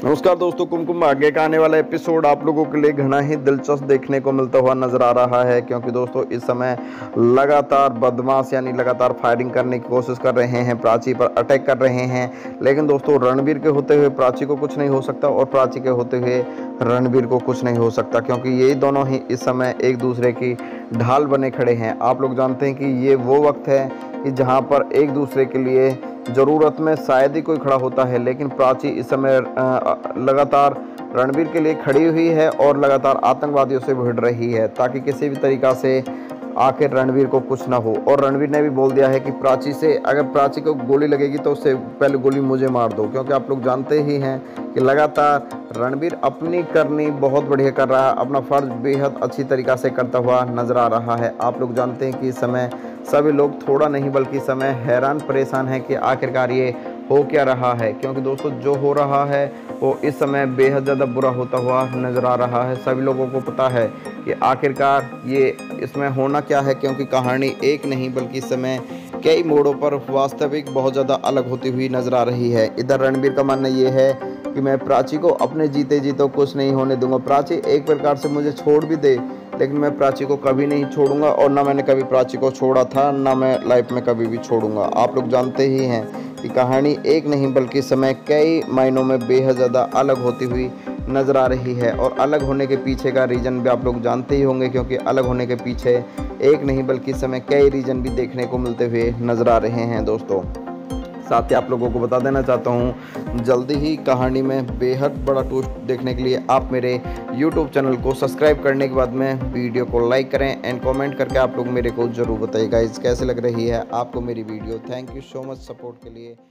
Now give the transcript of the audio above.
नमस्कार दोस्तों, कुमकुम भाग्य का आने वाला एपिसोड आप लोगों के लिए घना ही दिलचस्प देखने को मिलता हुआ नजर आ रहा है, क्योंकि दोस्तों इस समय लगातार बदमाश यानी लगातार फायरिंग करने की कोशिश कर रहे हैं, प्राची पर अटैक कर रहे हैं। लेकिन दोस्तों रणबीर के होते हुए प्राची को कुछ नहीं हो सकता और प्राची के होते हुए रणबीर को कुछ नहीं हो सकता, क्योंकि ये दोनों ही इस समय एक दूसरे की ढाल बने खड़े हैं। आप लोग जानते हैं कि ये वो वक्त है कि जहाँ पर एक दूसरे के लिए ज़रूरत में शायद ही कोई खड़ा होता है, लेकिन प्राची इस समय लगातार रणबीर के लिए खड़ी हुई है और लगातार आतंकवादियों से भिड़ रही है, ताकि किसी भी तरीक़ा से आखिर रणबीर को कुछ ना हो। और रणबीर ने भी बोल दिया है कि प्राची से अगर प्राची को गोली लगेगी तो उससे पहले गोली मुझे मार दो, क्योंकि आप लोग जानते ही हैं कि लगातार रणबीर अपनी करनी बहुत बढ़िया कर रहा है, अपना फ़र्ज बेहद अच्छी तरीक़ा से करता हुआ नज़र आ रहा है। आप लोग जानते हैं कि इस समय सभी लोग थोड़ा नहीं बल्कि इस समय हैरान परेशान हैं कि आखिरकार ये हो क्या रहा है, क्योंकि दोस्तों जो हो रहा है वो इस समय बेहद ज़्यादा बुरा होता हुआ नज़र आ रहा है। सभी लोगों को पता है कि आखिरकार ये इसमें होना क्या है, क्योंकि कहानी एक नहीं बल्कि इस समय कई मोड़ों पर वास्तविक बहुत ज़्यादा अलग होती हुई नज़र आ रही है। इधर रणबीर का मानना ये है कि मैं प्राची को अपने जीते जी तो कुछ नहीं होने दूंगा। प्राची एक प्रकार से मुझे छोड़ भी दे, लेकिन मैं प्राची को कभी नहीं छोड़ूंगा, और ना मैंने कभी प्राची को छोड़ा था, ना मैं लाइफ में कभी भी छोड़ूंगा। आप लोग जानते ही हैं कि कहानी एक नहीं बल्कि समय कई मायनों में बेहद ज़्यादा अलग होती हुई नज़र आ रही है, और अलग होने के पीछे का रीज़न भी आप लोग जानते ही होंगे, क्योंकि अलग होने के पीछे एक नहीं बल्कि समय कई रीज़न भी देखने को मिलते हुए नज़र आ रहे हैं दोस्तों। साथ ही आप लोगों को बता देना चाहता हूँ, जल्दी ही कहानी में बेहद बड़ा ट्विस्ट देखने के लिए आप मेरे YouTube चैनल को सब्सक्राइब करने के बाद में वीडियो को लाइक करें एंड कमेंट करके आप लोग मेरे को ज़रूर बताइएगा कैसे लग रही है आपको मेरी video. Thank you so much support के लिए।